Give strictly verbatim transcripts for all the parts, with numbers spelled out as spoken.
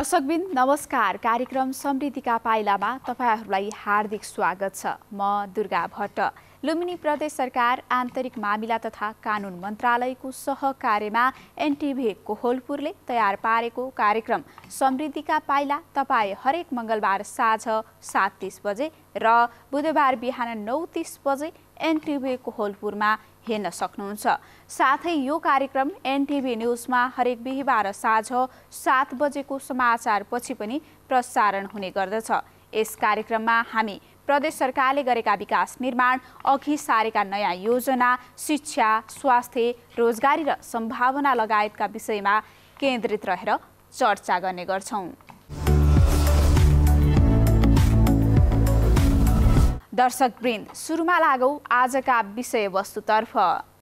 दर्शकबिन नमस्कार। कार्यक्रम समृद्धिका पाइलामा तपाईहरूलाई हार्दिक स्वागत छ। म दुर्गा भट्ट। लुम्बिनी प्रदेश सरकार आन्तरिक मामिला तथा कानुन मन्त्रालयको सहकार्यमा एनटिभी कोहलपुरले तयार पारेको कार्यक्रम समृद्धिका पाइला तपाईँ हरेक मङ्गलबार साँझ सात तीस बजे र बुधबार बिहान नौ तीस बजे एनटिभी कोहलपुरमा हेर्न सक्नुहुन्छ। साथै यो कार्यक्रम एनटिभी न्युजमा हरेक बिहिबार साँझ सात बजेको समाचार पछि पनि प्रसारण हुने गर्दछ। यस कार्यक्रममा हामी प्रदेश सरकारले गरेका विकास निर्माण, अघि सारेका नयाँ योजना, शिक्षा, स्वास्थ्य, रोजगारी र सम्भावना लगायतका विषयमा केन्द्रित रहेर चर्चा गर्ने गर्छौं। दर्शकवृन्द, सुरुमा लागौं आजका विषयवस्तुतर्फ।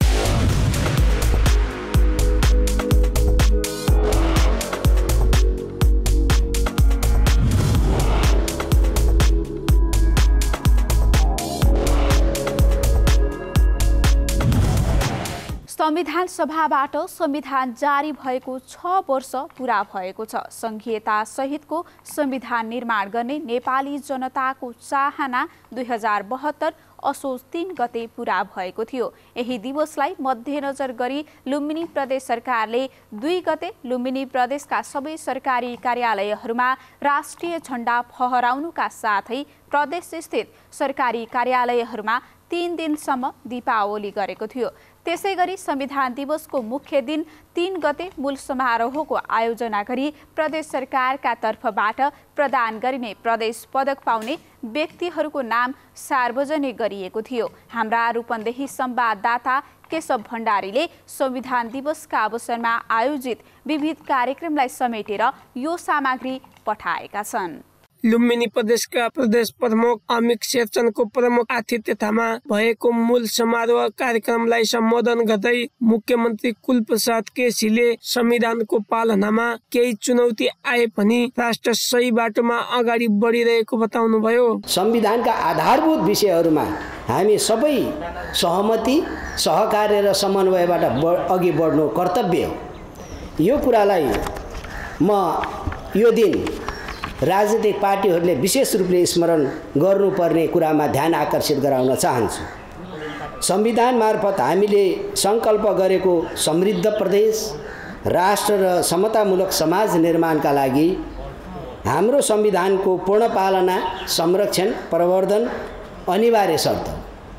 संविधान सभाबाट संविधान जारी भएको छ वर्ष पूरा भएको छ। संघीयता सहितको संविधान निर्माण गर्ने नेपाली जनताको चाहना दुई हजार बहत्तर असोज तीन गते पूरा भएको थियो। यही दिवसलाई मध्यनजर गरी लुम्बिनी प्रदेश सरकारले दुई गते लुम्बिनी प्रदेशका सबै सरकारी कार्यालयहरूमा राष्ट्रिय झण्डा फहराउनुका साथै प्रदेश स्थित सरकारी कार्यालयहरूमा तीन दिनसम्म दीपावली गरेको थियो। त्यसै गरी संविधान दिवसको मुख्य दिन तीन गते मूल समारोहको आयोजना गरी प्रदेश सरकारका तर्फबाट प्रदान गरिने प्रदेश पदक पाउने व्यक्तिहरूको नाम सार्वजनिक गरिएको थियो। हाम्रा रूपन्देही संवाददाता केशव भण्डारीले संविधान दिवसका अवसरमा आयोजित विविध कार्यक्रमलाई समेटेर यो सामग्री पठाएका छन्। लुम्बिनी प्रदेशका प्रदेश प्रमुख अमित शेरचनको प्रमुख आतिथ्यतामा भएको मूल समारोह कार्यक्रमलाई सम्बोधन गर्दै मुख्यमन्त्री कुलप्रसाद केसीले संविधानको पालनामा केही चुनौती आए पनि राष्ट्र सही बाटोमा अगाडि बढिरहेको बताउनुभयो। संविधानका आधारभूत विषयहरूमा हामी सबै सहमति, सहकार्य र समन्वयबाट अघि बढ्नु कर्तव्य हो। यो कुरालाई म यो दिन राजनीतिक पार्टीहरूले विशेष रूपले स्मरण गर्नुपर्ने कुरामा ध्यान आकर्षित गराउन चाहन्छु। संविधान मार्फत हामीले सङ्कल्प गरेको समृद्ध प्रदेश, राष्ट्र र समतामूलक समाज निर्माणका लागि हाम्रो संविधानको पूर्ण पालना, संरक्षण, प्रवर्धन अनिवार्य शर्त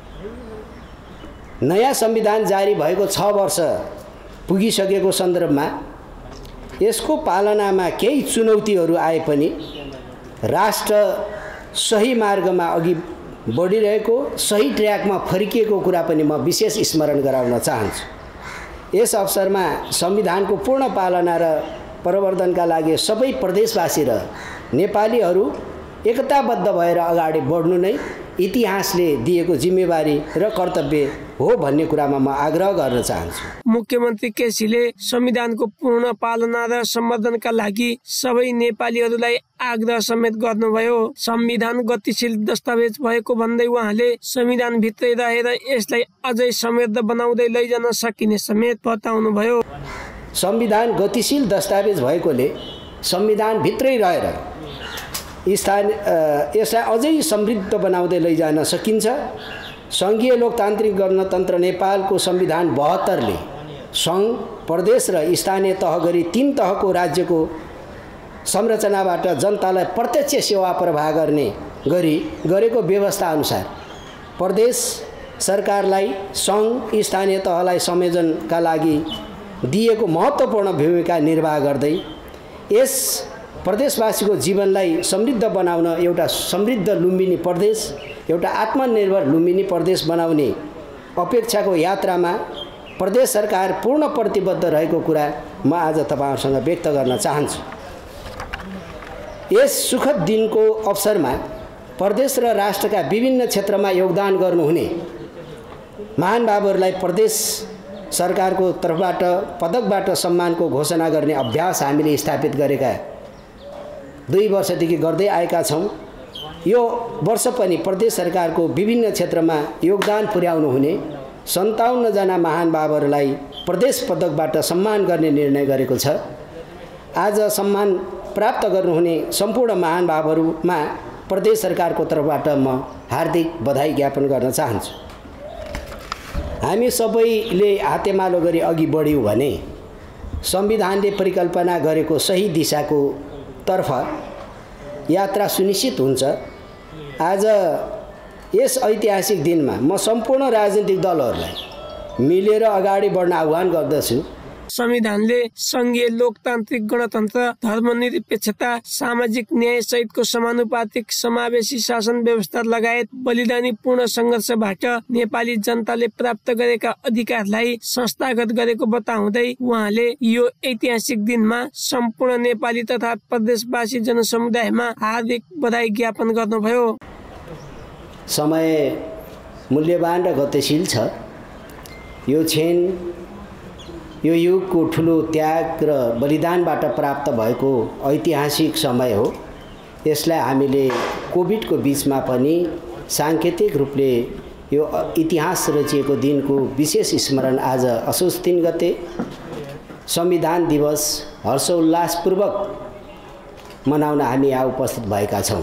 हो। नयाँ संविधान जारी भएको छ वर्ष पुगिसकेको सन्दर्भमा यसको पालनामा केही चुनौतीहरू आए पनि राष्ट्र सही मार्गमा अघि बढिरहेको, सही ट्र्याकमा फर्किएको कुरा पनि म विशेष स्मरण गराउन चाहन्छु। यस अवसरमा संविधानको पूर्ण पालना र प्रवर्धनका लागि सबै प्रदेशवासी र नेपालीहरू एकताबद्ध भएर अगाडि बढ्नु नै इतिहासले दिएको जिम्मेवारी र कर्तव्य हो भन्ने कुरामा म आग्रह गर्न चाहन्छु। मुख्यमन्त्री केसीले संविधानको पूर्ण पालना र सम्वर्धनका लागि सबै नेपालीहरूलाई आग्रह समेत गर्नुभयो। संविधान गतिशील दस्तावेज भएको भन्दै उहाँले संविधान भित्रै रहेर यसलाई अझै समृद्ध बनाउँदै लैजान सकिने समेत बताउनुभयो। संविधान गतिशील दस्तावेज भएकोले संविधान भित्रै रहेर स्थान यसलाई अझै समृद्ध बनाउँदै लैजान सकिन्छ। सङ्घीय लोकतान्त्रिक गणतन्त्र नेपालको संविधान बहत्तरले सङ्घ, प्रदेश र स्थानीय तह गरी तीन तहको राज्यको संरचनाबाट जनतालाई प्रत्यक्ष सेवा प्रवाह गर्ने गरी गरेको व्यवस्था अनुसार प्रदेश सरकारलाई सङ्घ, स्थानीय तहलाई संयोजनका लागि दिएको महत्त्वपूर्ण भूमिका निर्वाह गर्दै यस प्रदेशवासीको जीवनलाई समृद्ध बनाउन एउटा समृद्ध लुम्बिनी प्रदेश, एउटा आत्मनिर्भर लुम्बिनी प्रदेश बनाउने अपेक्षाको यात्रामा प्रदेश सरकार पूर्ण प्रतिबद्ध रहेको कुरा म आज तपाईहरुसँग व्यक्त गर्न चाहन्छु। यस सुखद दिनको अवसरमा प्रदेश र राष्ट्रका विभिन्न क्षेत्रमा योगदान गर्नुहुने महान बाबुहरूलाई प्रदेश सरकारको तर्फबाट पदकबाट सम्मानको घोषणा गर्ने अभ्यास हामीले स्थापित गरेका दुई वर्षदेखि गर्दै आएका छौं। यो वर्ष पनि प्रदेश सरकारको विभिन्न क्षेत्रमा योगदान पुर्याउनु हुने सन्ताउन्न जना महान बाबुहरूलाई प्रदेश पदकबाट सम्मान गर्ने निर्णय गरेको छ। आज सम्मान प्राप्त गर्नुहुने सम्पूर्ण महानुभावहरूमा प्रदेश सरकारको तर्फबाट म हार्दिक बधाई ज्ञापन गर्न चाहन्छु। हामी सबैले हातेमालो गरी अघि बढ्यौँ भने संविधानले परिकल्पना गरेको सही दिशाको तर्फ यात्रा सुनिश्चित हुन्छ। आज यस ऐतिहासिक दिनमा म सम्पूर्ण राजनीतिक दलहरूलाई मिलेर अगाडि बढ्न आह्वान गर्दछु। संविधानले संघीय लोकतान्त्रिक गणतन्त्र, धर्मनिरपेक्षता, सामाजिक न्याय सहितको समानुपातिक समावेशी शासन व्यवस्था लगायत बलिदानीपूर्ण सङ्घर्षबाट नेपाली जनताले प्राप्त गरेका अधिकारलाई संस्थागत गरेको बताउँदै उहाँले यो ऐतिहासिक दिनमा सम्पूर्ण नेपाली तथा प्रदेशवासी जनसमुदायमा हार्दिक बधाई ज्ञापन गर्नुभयो। समय मूल्यवान र गतिशील छ। यो क्षण यो युगको ठुलो त्याग र बलिदानबाट प्राप्त भएको ऐतिहासिक समय हो। यसलाई हामीले कोभिडको बीचमा पनि साङ्केतिक रूपले यो इतिहास रचिएको दिनको विशेष स्मरण आज असोज तीन गते संविधान दिवस हर्षोल्लासपूर्वक मनाउन हामी यहाँ उपस्थित भएका छौँ।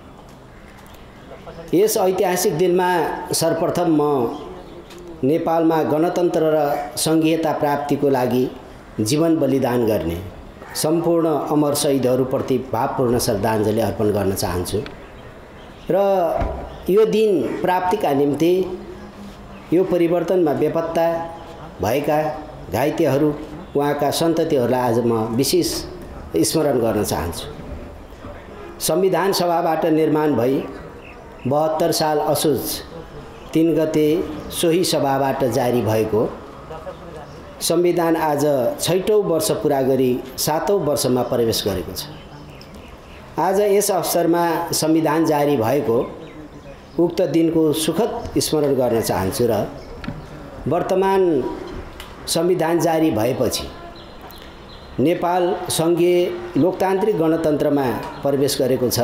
यस ऐतिहासिक दिनमा सर्वप्रथम म नेपालमा गणतन्त्र र संघीयता प्राप्तिको लागि जीवन बलिदान गर्ने सम्पूर्ण अमर शहीदहरूप्रति भावपूर्ण श्रद्धाञ्जली अर्पण गर्न चाहन्छु र यो दिन प्राप्तिका निम्ति यो परिवर्तनमा बेपत्ता भएका घाइतेहरू उहाँका सन्ततिहरूलाई आज म विशेष स्मरण गर्न चाहन्छु। संविधान सभाबाट निर्माण भई बहत्तर साल असोज तीन गते सोही सभाबाट जारी भएको संविधान आज छैटौँ वर्ष पुरा गरी सातौँ वर्षमा प्रवेश गरेको छ। आज यस अवसरमा संविधान जारी भएको उक्त दिनको सुखद स्मरण गर्न चाहन्छु र वर्तमान संविधान जारी भएपछि नेपाल सङ्घीय लोकतान्त्रिक गणतन्त्रमा प्रवेश गरेको छ।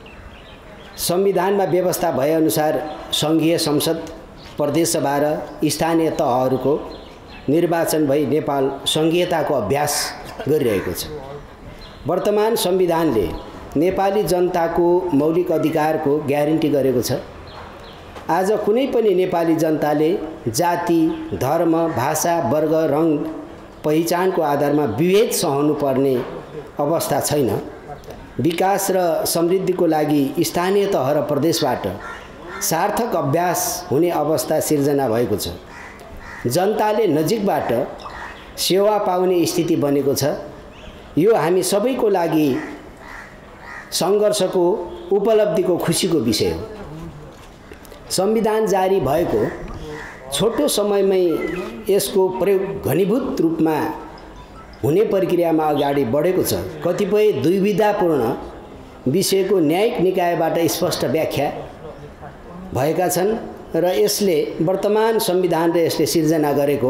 संविधानमा व्यवस्था भएअनुसार सङ्घीय संसद, प्रदेश सभा र स्थानीय तहहरूको निर्वाचन भई नेपाल सङ्घीयताको अभ्यास गरिरहेको छ। वर्तमान संविधानले नेपाली जनताको मौलिक अधिकारको ग्यारेन्टी गरेको छ। आज कुनै पनि नेपाली जनताले जाति, धर्म, भाषा, वर्ग, रङ, पहिचानको आधारमा विभेद सहनु पर्ने अवस्था छैन। विकास र समृद्धिको लागि स्थानीय तह र प्रदेशबाट सार्थक अभ्यास हुने अवस्था सिर्जना भएको छ। जनताले नजिकबाट सेवा पाउने स्थिति बनेको छ। यो हामी सबैको लागि सङ्घर्षको, उपलब्धिको, खुसीको विषय हो। संविधान जारी भएको छोटो समयमै यसको प्रयोग घनीभूत रूपमा हुने प्रक्रियामा अगाडि बढेको छ। कतिपय दुविधापूर्ण विषयको न्यायिक निकायबाट स्पष्ट व्याख्या भएका छन् र यसले वर्तमान संविधानले यसले सिर्जना गरेको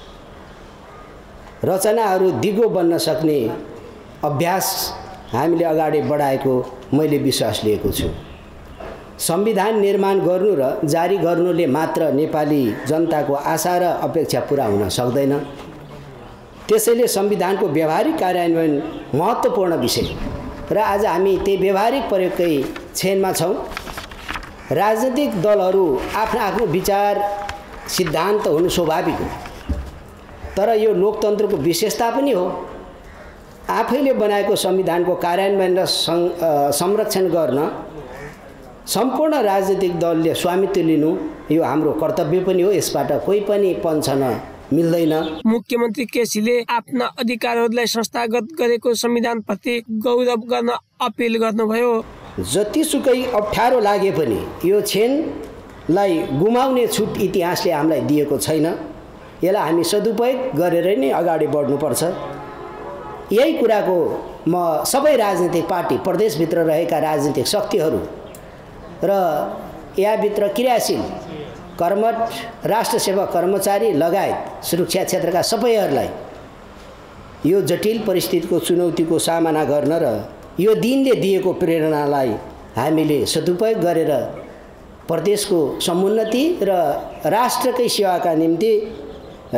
रचनाहरू दिगो बन्न सक्ने अभ्यास हामीले अगाडि बढाएको मैले विश्वास लिएको छु। संविधान निर्माण गर्नु र जारी गर्नुले मात्र नेपाली जनताको आशा र अपेक्षा पूरा हुन सक्दैन। त्यसैले संविधानको व्यावहारिक कार्यान्वयन महत्त्वपूर्ण विषय र आज हामी त्यही व्यावहारिक प्रयोगकै क्षणमा छौँ। राजनीतिक दलहरू आफ्नो आफ्नो विचार सिद्धान्त हुनु स्वाभाविक हो, तर यो लोकतन्त्रको विशेषता पनि हो। आफैले बनाएको संविधानको कार्यान्वयन र संरक्षण गर्न सम्पूर्ण राजनीतिक दलले स्वामित्व लिनु यो हाम्रो कर्तव्य पनि हो। यसबाट कोही पनि पन्छन मिल्दैन। मुख्यमन्त्री केसीले आफ्ना अधिकारहरूलाई संस्थागत गरेको संविधानप्रति गौरव गर्न अपिल गर्नुभयो। जतिसुकै अप्ठ्यारो लागे पनि यो क्षणलाई गुमाउने छुट इतिहासले हामीलाई दिएको छैन। यसलाई हामी सदुपयोग गरेर नै अगाडि बढ्नुपर्छ। यही कुराको म सबै राजनीतिक पार्टी, प्रदेशभित्र रहेका राजनीतिक शक्तिहरू र यहाँभित्र क्रियाशील कर्मठ राष्ट्रसेवा कर्मचारी लगायत सुरक्षा क्षेत्रका सबैहरूलाई यो जटिल परिस्थितिको चुनौतीको सामना गर्न र यो दिनले दिएको प्रेरणालाई हामीले सदुपयोग गरेर प्रदेशको समुन्नति र राष्ट्रकै सेवाका निम्ति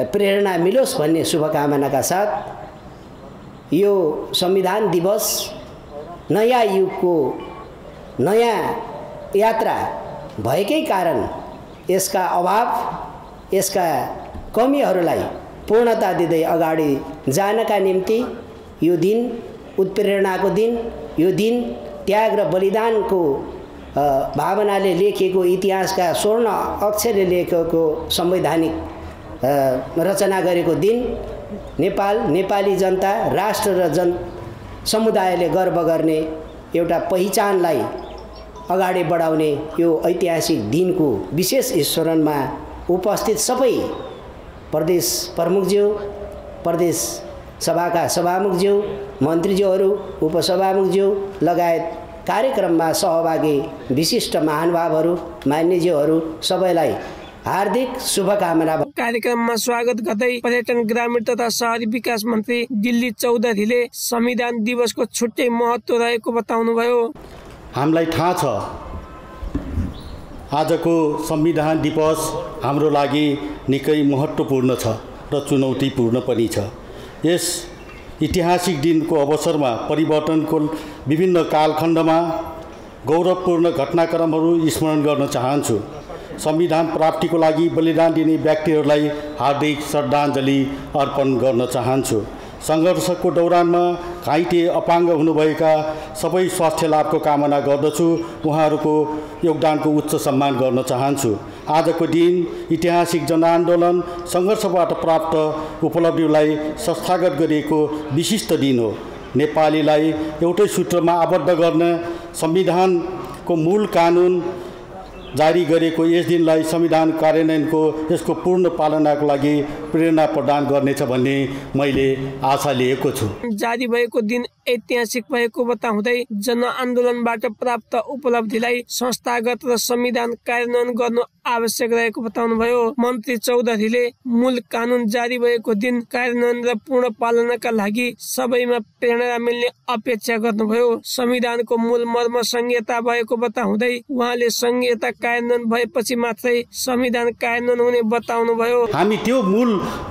प्रेरणा मिलोस् भन्ने शुभकामनाका साथ यो संविधान दिवस नयाँ युगको नयाँ यात्रा भएकै कारण यसका अभाव यसका कमीहरूलाई पूर्णता दिँदै अगाडि जानका निम्ति यो दिन उत्प्रेरणाको दिन, यो दिन त्याग र बलिदानको भावनाले लेखिएको इतिहासका स्वर्ण अक्षरले लेखिएको संवैधानिक रचना गरेको दिन, नेपाल, नेपाली जनता, राष्ट्र र जन समुदायले गर्व गर्ने एउटा पहिचानलाई अगाडि बढाउने यो ऐतिहासिक दिनको विशेष स्मरणमा उपस्थित सबै प्रदेश प्रमुखज्यू, प्रदेश सभाका सभामुखज्यू, मन्त्रीज्यूहरू, उपसभामुखज्यू लगायत कार्यक्रममा सहभागी विशिष्ट महानुभावहरू, मान्यज्यूहरू सबैलाई हार्दिक शुभकामना। कार्यक्रममा स्वागत गर्दै पर्यटन, ग्रामीण तथा शहरी विकास मन्त्री दिल्ली चौधरीले संविधान दिवसको छुट्टै महत्त्व रहेको बताउनुभयो। हामीलाई थाहा छ आजको संविधान दिवस हाम्रो लागि निकै महत्त्वपूर्ण छ र चुनौतीपूर्ण पनि छ। यस ऐतिहासिक दिनको अवसरमा परिवर्तनको विभिन्न कालखण्डमा गौरवपूर्ण घटनाक्रमहरू स्मरण गर्न चाहन्छु। संविधान प्राप्तिको लागि बलिदान दिने व्यक्तिहरूलाई हार्दिक श्रद्धाञ्जली अर्पण गर्न चाहन्छु। सङ्घर्षको दौरानमा घाइते अपाङ्ग हुनुभएका सबै स्वास्थ्य लाभको कामना गर्दछु। उहाँहरूको योगदानको उच्च सम्मान गर्न चाहन्छु। आजको दिन ऐतिहासिक जनआन्दोलन सङ्घर्षबाट प्राप्त उपलब्धिलाई संस्थागत गरिएको विशिष्ट दिन हो। नेपालीलाई एउटै सूत्रमा आबद्ध गर्न संविधानको मूल कानुन जारी गरेको यस दिनलाई संविधान कार्यान्वयनको यसको पूर्ण पालनाको लागि प्रेरणा प्रदान गर्नेछ भन्ने मैले आशा लिएको छु। जारी भएको दिन ऐतिहासिक भएको बताउँदै जनआन्दोलनबाट प्राप्त उपलब्धिलाई संस्थागत र संविधान कार्यान्वयन गर्नु आवश्यक रहेको बताउनुभयो। मन्त्री चौधरीले मूल कानुन जारी भएको दिन कार्यान्वयन र पूर्ण पालनाका लागि सबैमा प्रेरणा मिल्ने अपेक्षा गर्नुभयो। संविधानको मूल मर्म संहिता भएको बताउँदै उहाँले संहिता कार्यान्वयन भएपछि मात्रै संविधान कार्यान्वयन हुने बताउनुभयो। हामी त्यो मूल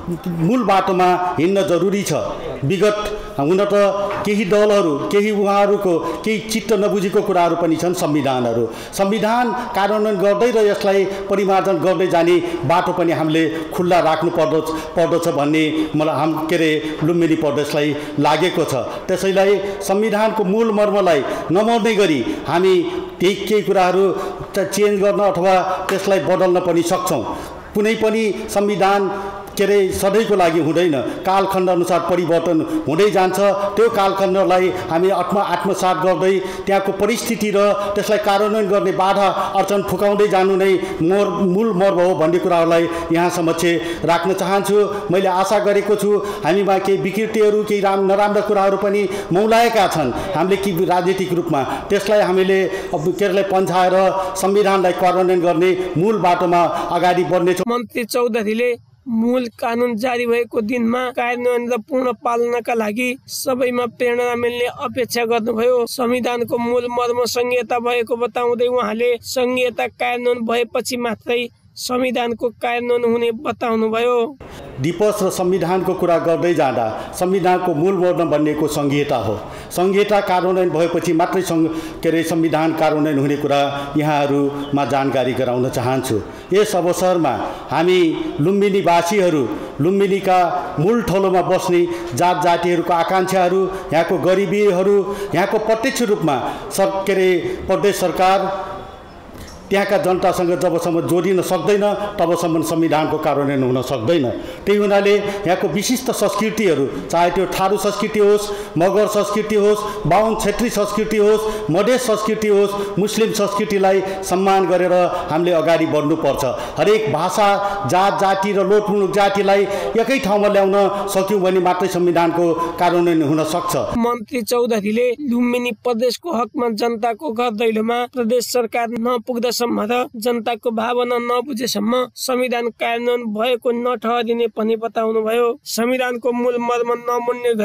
मूल बाटोमा हिँड्न जरुरी छ। विगत हुन त केही दलहरू, केही उहाँहरूको केही चित्त नबुझेको कुराहरू पनि छन्। संविधानहरू संविधान कार्यान्वयन गर्दै र यसलाई परिमार्जन गर्दै जाने बाटो पनि हामीले खुल्ला राख्नु पर्दछ पर्दछ भन्ने मलाई हाम के अरे लुम्बिनी प्रदेशलाई लागेको छ। त्यसैलाई संविधानको मूल मर्मलाई नमर्ने गरी हामी केही केही कुराहरू चेन्ज गर्न अथवा त्यसलाई बदल्न पनि सक्छौँ। कुनै पनि संविधान के अरे सधैँको लागि हुँदैन, कालखण्ड अनुसार परिवर्तन हुँदै जान्छ। त्यो कालखण्डलाई हामी आत्मा आत्मसात गर्दै त्यहाँको परिस्थिति र त्यसलाई कार्यान्वयन गर्ने बाधा अडचन फुकाउँदै जानु नै मोर मूल मर्म हो भन्ने कुराहरूलाई यहाँ समक्ष राख्न चाहन्छु। मैले आशा गरेको छु हामीमा केही विकृतिहरू, केही राम नराम्रा कुराहरू पनि मौलाएका छन्। हामीले कि राजनीतिक रूपमा त्यसलाई हामीले के अरे पन्छाएर संविधानलाई कार्यान्वयन गर्ने मूल बाटोमा अगाडि बढ्नेछौँ। मन्त्री चौधरीले मूल कानुन जारी भएको दिनमा कार्यान्वयन र पूर्ण पालनाका लागि सबैमा प्रेरणा मिल्ने अपेक्षा गर्नुभयो। संविधानको मूल मर्म संहिता भएको बताउँदै उहाँले संहिता कार्यान्वयन भएपछि मात्रै संविधानको कार्यान्वयन हुने बताउनुभयो। दिवस र संविधानको कुरा गर्दै जाँदा संविधानको मूल मर्म बन्नेको संहिता हो। संहिता कार्यान्वयन भएपछि मात्रै के अरे संविधान कार्यान्वयन हुने कुरा यहाँहरूमा जानकारी गराउन चाहन्छु। यस अवसरमा हामी लुम्बिनीवासीहरू, लुम्बिनीका मूल ठौलोमा बस्ने जात जातिहरूको आकाङ्क्षाहरू, यहाँको गरिबीहरू, यहाँको प्रत्यक्ष रूपमा सर के अरे प्रदेश सरकार त्यहाँका जनतासँग जबसम्म जोडिन सक्दैन तबसम्म संविधानको कार्यान्वयन हुन सक्दैन। त्यही हुनाले यहाँको विशिष्ट संस्कृतिहरू, चाहे त्यो थारू संस्कृति होस्, मगर संस्कृति होस्, बाहुन क्षेत्री संस्कृति होस्, मधेस संस्कृति होस्, मुस्लिम संस्कृतिलाई सम्मान गरेर हामीले अगाडि बढ्नुपर्छ। हरेक भाषा, जात जाति र लोकमुलुक जातिलाई एकै ठाउँमा ल्याउन सक्यौँ भने मात्रै संविधानको कार्यान्वयन हुन सक्छ। मन्त्री चौधरीले लुम्बिनी प्रदेशको हकमा जनताको घर दैलोमा प्रदेश सरकार नपुग्दा र जनताको भावना नबुझेसम्म संविधान कार्यान्वयन भएको नठहरिने पनि बताउनुभयो। संविधानको मूल मर्म नमुन्ने गरी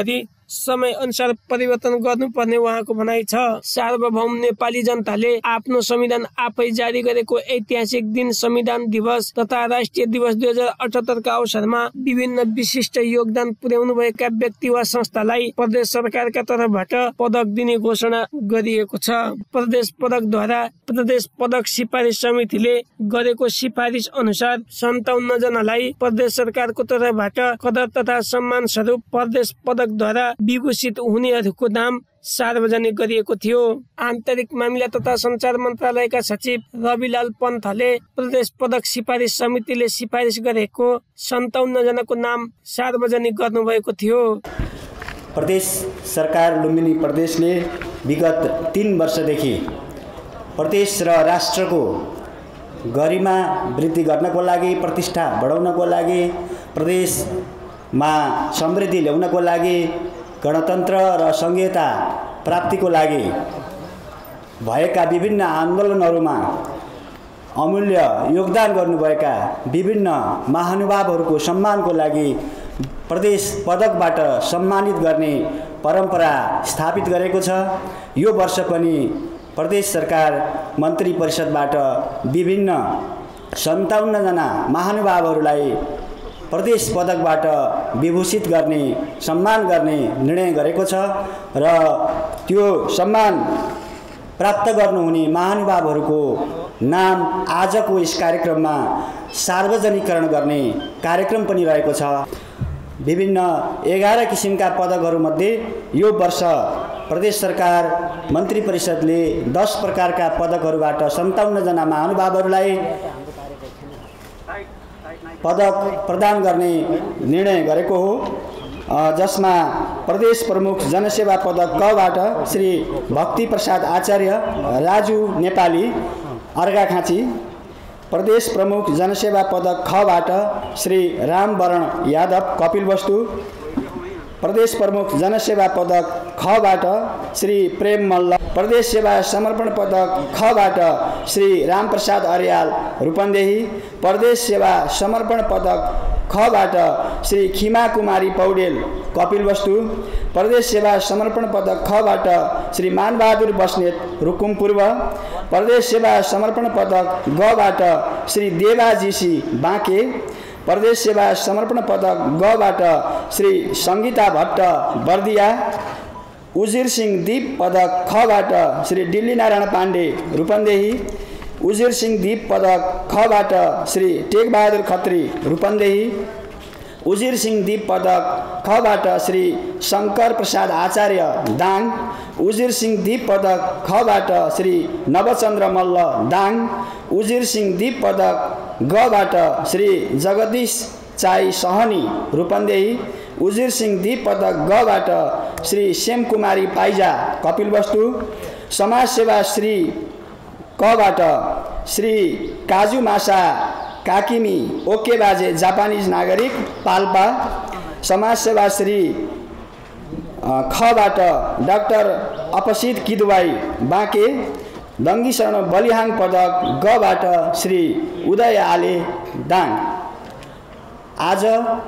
समय अनुसार परिवर्तन गर्नुपर्ने उहाँको भनाइ छ। सार्वभौम नेपाली जनताले आफ्नो संविधान आफै जारी गरेको ऐतिहासिक दिन संविधान दिवस तथा राष्ट्रिय दिवस दुई हजार अठहत्तरका अवसरमा विभिन्न विशिष्ट योगदान पुर्याउनुभएका व्यक्ति वा संस्थालाई प्रदेश सरकारका तर्फबाट पदक दिने घोषणा गरिएको छ। प्रदेश पदकद्वारा प्रदेश पदक सिफारिस समितिले गरेको सिफारिस अनुसार सन्ताउन्न जनालाई प्रदेश सरकारको तर्फबाट कदर तथा सम्मान स्वरूप प्रदेश पदकद्वारा विभूषित हुनेहरूको नाम सार्वजनिक गरिएको थियो। आन्तरिक मामिला तथा सञ्चार मन्त्रालयका सचिव रविलाल पन्थले प्रदेश पदक सिफारिस समितिले सिफारिस गरेको सन्ताउन्न जनाको नाम सार्वजनिक गर्नुभएको थियो। प्रदेश सरकार लुम्बिनी प्रदेशले विगत तीन वर्षदेखि प्रदेश र राष्ट्रको गरिमा वृद्धि गर्नको लागि, प्रतिष्ठा बढाउनको लागि, प्रदेशमा समृद्धि ल्याउनको लागि, गणतन्त्र र संघीयता प्राप्तिको लागि भएका विभिन्न आन्दोलनहरूमा अमूल्य योगदान गर्नुभएका विभिन्न महानुभावहरूको सम्मानको लागि प्रदेश पदकबाट सम्मानित गर्ने परम्परा स्थापित गरेको छ। यो वर्ष पनि प्रदेश सरकार मन्त्री परिषदबाट विभिन्न सन्ताउन्न जना महानुभावहरूलाई प्रदेश पदकबाट विभूषित गर्ने, सम्मान गर्ने निर्णय गरेको छ र त्यो सम्मान प्राप्त गर्नुहुने महानुभावहरूको नाम आजको यस कार्यक्रममा सार्वजनिकरण गर्ने कार्यक्रम पनि रहेको छ। विभिन्न एघार किसिमका पदकहरूमध्ये यो वर्ष प्रदेश सरकार मन्त्री परिषदले दस प्रकारका पदकहरूबाट सन्ताउन्न जना महानुभावहरूलाई पदक प्रदान गर्ने निर्णय गरेको हो, जसमा प्रदेश प्रमुख जनसेवा पदक कबाट श्री भक्ति प्रसाद आचार्य राजु नेपाली अर्घाखाँची, प्रदेश प्रमुख जनसेवा पदक खबाट श्री रामवरण यादव कपिलवस्तु, प्रदेश प्रमुख जनसेवा पदक खबाट श्री प्रेम मल्ल, प्रदेश सेवा समर्पण पदक खबाट श्री रामप्रसाद अर्याल रूपन्देही, प्रदेश सेवा समर्पण पदक खबाट श्री खिमा कुमारी पौडेल कपिलवस्तु, प्रदेश सेवा समर्पण पदक खबाट श्री मानबहादुर बस्नेत रुकुम पूर्व, प्रदेश सेवा समर्पण पदक गबाट श्री देवाजीसी बाँके, प्रदेश सेवा समर्पण पदक गबाट श्री सङ्गीता भट्ट बर्दिया, उजिर सिंह दीप पदक खबाट श्री दिल्ली नारायण पाण्डे रूपन्देही, उजिर सिंह दीप पदक खबाट श्री टेकबहादुर खत्री रूपन्देही, उजिर सिंह दीप पदक खबाट श्री शङ्कर प्रसाद आचार्य दाङ, उजिर सिंह दीप पदक खबाट श्री नवचन्द्र मल्ल दाङ, उजिर सिंह दीप पदक गबाट श्री जगदीश चाई सहनी रूपन्देही, उजिर सिंह दीप पदक गबाट श्री श्याम कुमारी पाइजा कपिलवस्तु, समाज सेवा श्री कबाट श्री काजु मासा काकिमी ओके बाजे जापानिज नागरिक पाल्पा, समाज सेवा श्री खबाट डाक्टर अपसित किदुवाई बाँके, दङ्गी शरण बलिहाङ पदक गबाट श्री उदय आले दाङ। आज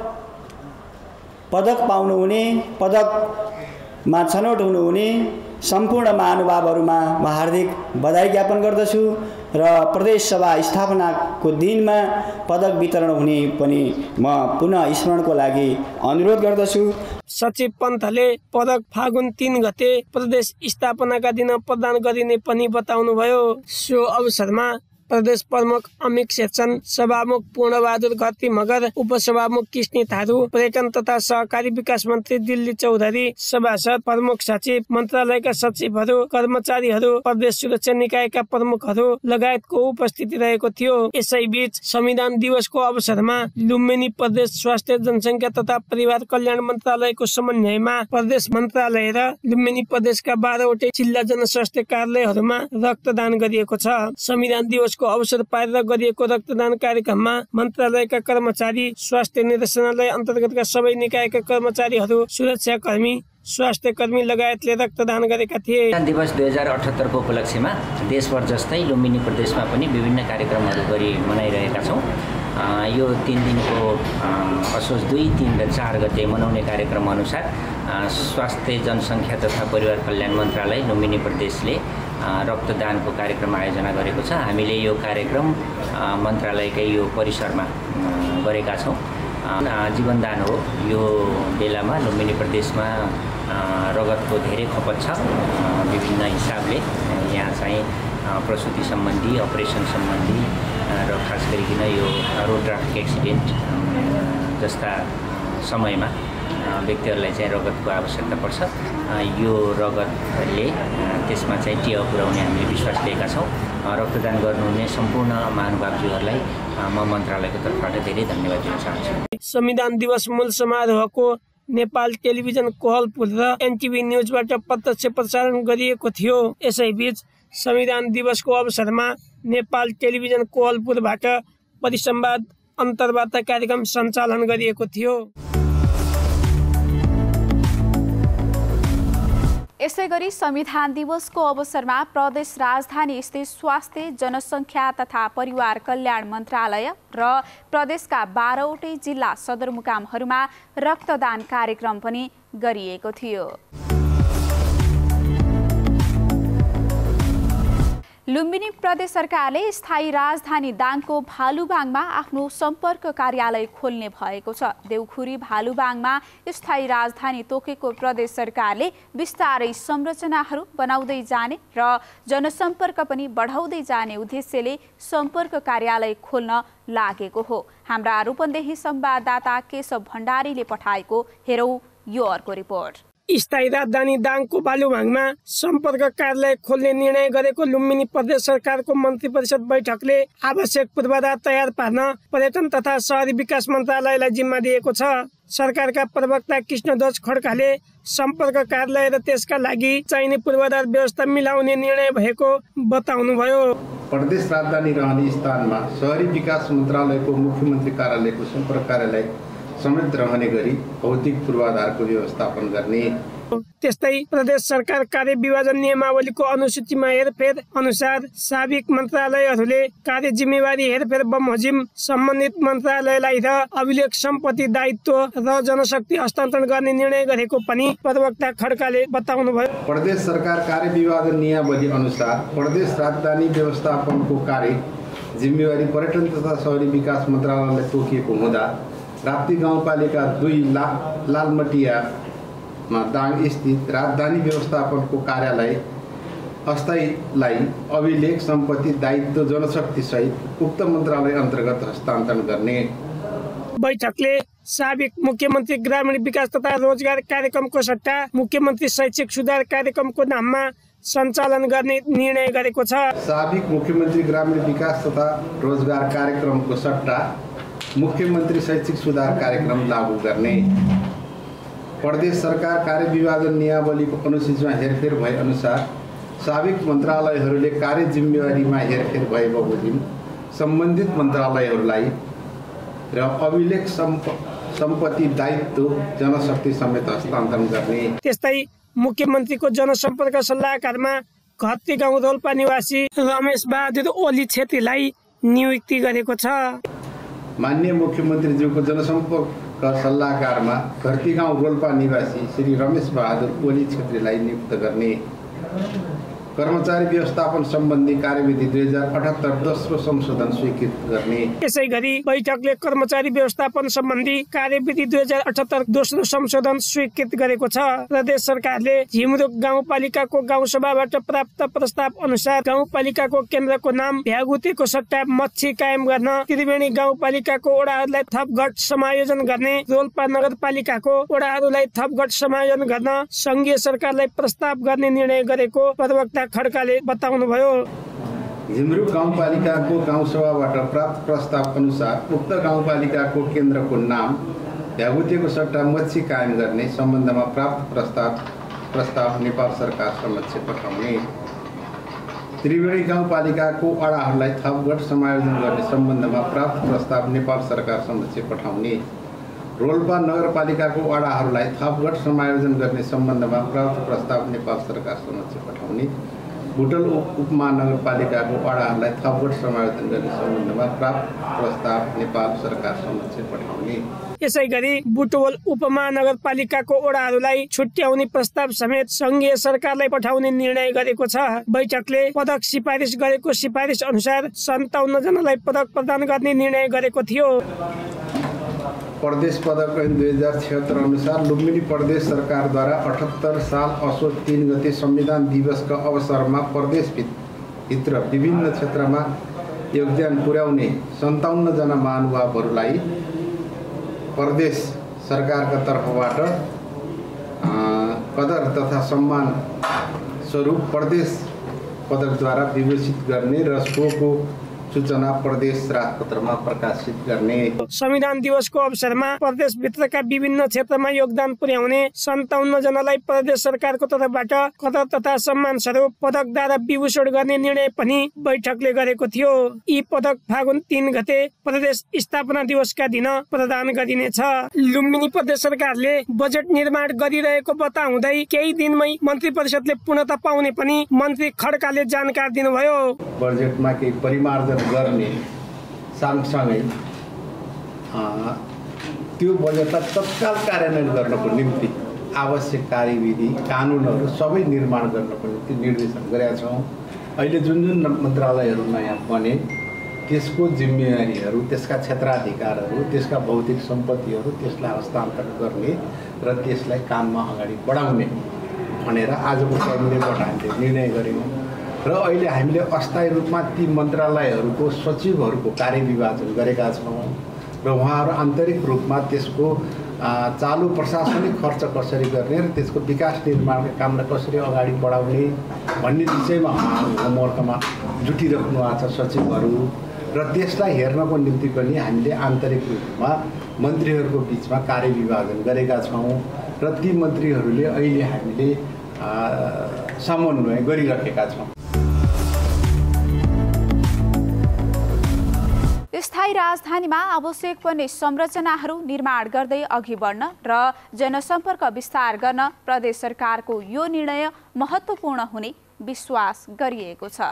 पदक पाउनुहुने, पदकमा छनौट हुनुहुने सम्पूर्ण महानुभावहरूमा म हार्दिक बधाई ज्ञापन गर्दछु र प्रदेश सभा स्थापनाको दिनमा पदक वितरण हुने पनि म पुनः स्मरणको लागि अनुरोध गर्दछु। सचिव पन्थले पदक फागुन तीन गते प्रदेश स्थापनाका दिन प्रदान गरिने पनि बताउनुभयो। सो अवसरमा प्रदेश प्रमुख अमिक सेचन, सभामुख पूर्णबहादुर घरती मगर, उपसभामुख कृष्ण थारू, पर्यटन तथा सहकारी विकास मन्त्री दिल्ली चौधरी, सभासद, प्रमुख सचिव, मन्त्रालयका सचिवहरू, कर्मचारीहरू, प्रदेश सुरक्षा निकायका प्रमुखहरू लगायतको उपस्थिति रहेको थियो। यसैबीच संविधान दिवसको अवसरमा लुम्बिनी प्रदेश स्वास्थ्य जनसङ्ख्या तथा परिवार कल्याण मन्त्रालयको समन्वयमा प्रदेश मन्त्रालय र लुम्बिनी प्रदेशका बाह्रवटै जिल्ला जनस्वास्थ्य कार्यालयहरूमा रक्तदान गरिएको छ। संविधान दिवस को अवसर पारेर गरिएको रक्तदान कार्यक्रममा मन्त्रालयका कर्मचारी, स्वास्थ्य निर्देशनालय अन्तर्गतका सबै निकायका कर्मचारीहरू, सुरक्षाकर्मी, स्वास्थ्य कर्मी लगायतले रक्तदान गरेका थिए। संविधान दिवस दुई हजार अठहत्तरको उपलक्ष्यमा देशभर जस्तै लुम्बिनी प्रदेशमा पनि विभिन्न कार्यक्रमहरू गरी मनाइरहेका छौँ। यो तीन दिनको असोज दुई तीन र चार गते मनाउने कार्यक्रम अनुसार स्वास्थ्य जनसङ्ख्या तथा परिवार कल्याण मन्त्रालय लुम्बिनी प्रदेशले रक्तदानको कार्यक्रम आयोजना गरेको छ। हामीले यो कार्यक्रम मन्त्रालयकै यो परिसरमा गरेका छौँ। जीवनदान हो। यो बेलामा लुम्बिनी प्रदेशमा रगतको धेरै खपत छ। विभिन्न हिसाबले यहाँ चाहिँ प्रसुति सम्बन्धी, अपरेसन सम्बन्धी र खास गरिकन यो रोड ट्राफिक एक्सिडेन्ट जस्ता समयमा व्यक्तिहरूलाई चाहिँ रगतको आवश्यकता पर्छ। यो रगतले त्यसमा चाहिँ टेवा पुर्याउने हामीले विश्वास लिएका छौँ। रक्तदान गर्नुहुने सम्पूर्ण महानुभावज्यूहरूलाई म मन्त्रालयको तर्फबाट धेरै धन्यवाद दिन चाहन्छु। संविधान दिवस मूल समारोहको नेपाल टेलिभिजन कोहलपुर र एनटिभी न्युजबाट प्रत्यक्ष प्रसारण गरिएको थियो। यसैबीच संविधान दिवसको अवसरमा नेपाल टेलिभिजन कोहलपुरबाट परिसंवाद अन्तर्वार्ता कार्यक्रम सञ्चालन गरिएको थियो। यसैगरी संविधान दिवसको अवसरमा प्रदेश राजधानी स्थित स्वास्थ्य जनसङ्ख्या तथा परिवार कल्याण मन्त्रालय र प्रदेशका बाह्रवटै जिल्ला सदरमुकामहरूमा रक्तदान कार्यक्रम पनि गरिएको थियो। लुम्बिनी प्रदेश सरकारले स्थायी राजधानी दाङको भालुबाङमा आफ्नो सम्पर्क कार्यालय खोल्ने भएको छ। देउखुरी भालुबाङमा स्थायी राजधानी तोकेको प्रदेश सरकारले बिस्तारै संरचनाहरू बनाउँदै जाने र जनसम्पर्क पनि बढाउँदै जाने उद्देश्यले सम्पर्क कार्यालय खोल्न लागेको हो। हाम्रा रूपन्देही संवाददाता केशव भण्डारीले पठाएको हेरौँ यो अर्को रिपोर्ट। स्थायी राजधानी दाङको बालुभाङमा सम्पर्क कार्यालय खोल्ने निर्णय गरेको लुम्बिनी प्रदेश सरकारको मन्त्री परिषद बैठकले आवश्यक पूर्वाधार तयार पार्न पर्यटन तथा शहरी विकास मन्त्रालयलाई जिम्मा दिएको छ। सरकारका प्रवक्ता कृष्णध्वज खड्काले सम्पर्क कार्यालय र त्यसका लागि चाहिने पूर्वाधार व्यवस्था मिलाउने निर्णय भएको बताउनुभयो। प्रदेश राजधानी रहने स्थानमा शहरी विकास मन्त्रालयको मुख्यमन्त्री कार्यालयको सम्पर्क कार्यालय समेत रहने गरी भौतिक पूर्वाधारको व्यवस्थापन गर्ने। त्यस्तै प्रदेश सरकार कार्य विभाजन नियमावलीको अनुसूचीमा हेरफेर अनुसार साबिक मन्त्रालयहरूले कार्य जिम्मेवारी हेरफेर बमोजिम सम्बन्धित मन्त्रालयलाई र अभिलेख सम्पत्ति दायित्व र जनशक्ति हस्तान्तरण गर्ने निर्णय गरेको पनि प्रवक्ता खड्काले बताउनुभयो। प्रदेश सरकार कार्य विभाजन नियमावली अनुसार प्रदेश राजधानी व्यवस्थापनको कार्य जिम्मेवारी पर्यटन तथा शहरी विकास मन्त्रालयलाई तोकिएको हुँदा राप्ती गाउँपालिका दुई ला लालमटियामा दाङ स्थित राजधानी व्यवस्थापनको कार्यालय अस्थायीलाई अभिलेख सम्पत्ति दायित्व जनशक्ति सहित उक्त मन्त्रालय अन्तर्गत हस्तान्तरण गर्ने। बैठकले साबिक मुख्यमन्त्री ग्रामीण विकास तथा रोजगार कार्यक्रमको सट्टा मुख्यमन्त्री शैक्षिक सुधार कार्यक्रमको नाममा सञ्चालन गर्ने निर्णय गरेको छ। साबिक मुख्यमन्त्री ग्रामीण विकास तथा रोजगार कार्यक्रमको सट्टा मुख्यमन्त्री शैक्षिक सुधार कार्यक्रम लागू गर्ने। प्रदेश सरकार कार्य विभाजन नियमावलीको अनुसूचीमा हेरफेर भए अनुसार साबिक मन्त्रालयहरूले कार्य जिम्मेवारीमा हेरफेर भए बमोजिम सम्बन्धित मन्त्रालयहरूलाई र अभिलेख सम्पत्ति दायित्व जनशक्ति समेत हस्तान्तरण गर्ने। त्यस्तै मुख्यमन्त्रीको जनसम्पर्क सल्लाहकारमा घत्ती गाउँ रोल्पा निवासी रमेश बहादुर ओली छेत्रीलाई नियुक्ति गरेको छ। माननीय मुख्यमन्त्रीज्यूको जनसम्पर्क सल्लाहकारमा घरती गाउँ रोल्पा निवासी श्री रमेश बहादुर ओली छेत्रीलाई नियुक्त गर्ने। कर्मचारी व्यवस्थापन सम्बन्धी कार्यविधि दुई हजार अठहत्तर दोस्रो संशोधन स्वीकृत गर्ने। यसै गरी बैठकले कर्मचारी व्यवस्थापन सम्बन्धी कार्यविधि दुई हजार अठहत्तर दोस्रो संशोधन स्वीकृत गरेको छ। प्रदेश सरकारले झिमरुक गाउँपालिकाको गाउँसभाबाट प्राप्त प्रस्ताव अनुसार गाउँपालिकाको केन्द्रको नाम भ्यागुतेको सट्टा मच्छी कायम गर्न, त्रिवेणी गाउँपालिकाको वडाहरूलाई थपघट समायोजन गर्ने, रोल्पा नगरपालिकाको वडाहरूलाई थपघट समायोजन गर्न संघीय सरकारलाई प्रस्ताव गर्ने निर्णय गरेको प्रवक्ता खड्काले बताउनुभयो। झिमरुक गाउँपालिकाको गाउँसभाबाट प्राप्त प्रस्ताव अनुसार उक्त गाउँपालिकाको केन्द्रको नाम भ्यागुतेको सट्टा मच्छी कायम गर्ने सम्बन्धमा प्राप्त प्रस्ताव प्रस्ताव नेपाल सरकार समक्ष पठाउने। त्रिवेणी गाउँपालिकाको वडाहरूलाई थपघट समायोजन गर्ने सम्बन्धमा प्राप्त प्रस्ताव नेपाल सरकार समक्ष पठाउने। रोल्पा नगरपालिकाको वडाहरूलाई थपघट समायोजन गर्ने सम्बन्धमा प्राप्त प्रस्ताव नेपाल सरकार समक्ष पठाउने। बुटल उपमहानगरपालिकाको वडाहरूलाई थपघट समायोजन गर्ने सम्बन्धमा प्राप्त प्रस्ताव नेपाल सरकार समक्ष पठाउने। यसै गरी बुटवल उपमहानगरपालिकाको ओडाहरूलाई छुट्याउने प्रस्ताव समेत संघीय सरकारलाई पठाउने निर्णय गरेको छ। बैठकले पदक सिफारिस गरेको सिफारिस अनुसार सन्ताउन्न जनालाई पदक प्रदान गर्ने निर्णय गरेको थियो। प्रदेश पदक ऐन दुई हजार छिहत्तर अनुसार लुम्बिनी प्रदेश सरकारद्वारा अठहत्तर साल असोज तीन गते संविधान दिवसका अवसरमा प्रदेशभित्र विभिन्न क्षेत्रमा योगदान पुर्याउने सन्ताउन्न जना महानुभावहरूलाई प्रदेश सरकारका तर्फबाट कदर तथा सम्मान स्वरूप प्रदेश पदकद्वारा विभूषित गर्ने र सोको सूचना प्रदेश राजपत्रमा प्रकाशित गर्ने। संविधान दिवसको अवसरमा प्रदेशभित्रका विभिन्न क्षेत्रमा योगदान पुर्याउने सन्ताउन्न जनालाई प्रदेश सरकारको तर्फबाट कदर तथा सम्मान स्वरूप पदकद्वारा विभूषण गर्ने निर्णय पनि बैठकले गरेको थियो। यी पदक फागुन तीन गते प्रदेश स्थापना दिवसका दिन प्रदान गरिनेछ। लुम्बिनी प्रदेश सरकारले बजेट निर्माण गरिरहेको बताउँदै केही दिनमै मन्त्री परिषदले पूर्णता पाउने पनि मन्त्री खड्काले जानकारी दिनुभयो। बजेटमा केही परिमार्जन गर्ने सँगसँगै त्यो बजेटलाई तत्काल कार्यान्वयन गर्नको निम्ति आवश्यक कार्यविधि कानुनहरू सबै निर्माण गर्नको निम्ति निर्देशन गरेका छौँ। अहिले जुन जुन मन्त्रालयहरू नयाँ बने त्यसको जिम्मेवारीहरू, त्यसका क्षेत्राधिकारहरू, त्यसका भौतिक सम्पत्तिहरू त्यसलाई हस्तान्तरण गर्ने र त्यसलाई काममा अगाडि बढाउने भनेर आजको कैबिनेटबाट हामीले निर्णय गऱ्यौँ। र अहिले हामीले अस्थायी रूपमा ती मन्त्रालयहरूको सचिवहरूको कार्यविभाजन गरेका छौँ र उहाँहरू आन्तरिक रूपमा त्यसको चालु प्रशासनिक खर्च कसरी गर्ने र त्यसको विकास निर्माणका कामलाई कसरी अगाडि बढाउने भन्ने विषयमा होमवर्कमा जुटिराख्नु भएको छ सचिवहरू र त्यसलाई हेर्नको निम्ति पनि हामीले आन्तरिक रूपमा मन्त्रीहरूको बिचमा कार्यविभाजन गरेका छौँ र ती मन्त्रीहरूले अहिले हामीले समन्वय गरिराखेका छौँ। स्थायी राजधानीमा आवश्यक पर्ने संरचनाहरू निर्माण गर्दै अघि बढ्न र जनसम्पर्क विस्तार गर्न प्रदेश सरकारको यो निर्णय महत्त्वपूर्ण हुने विश्वास गरिएको छ।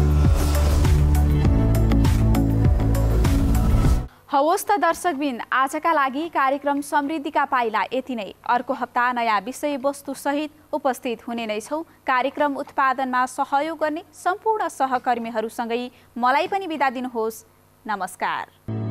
हवस् त दर्शकबिन, आजका लागि कार्यक्रम समृद्धिका पाइला यति नै। अर्को हप्ता नयाँ विषयवस्तु सहित उपस्थित हुने नै छौँ। कार्यक्रम उत्पादनमा सहयोग गर्ने सम्पूर्ण सहकर्मीहरूसँगै मलाई पनि बिदा दिनुहोस्। नमस्कार।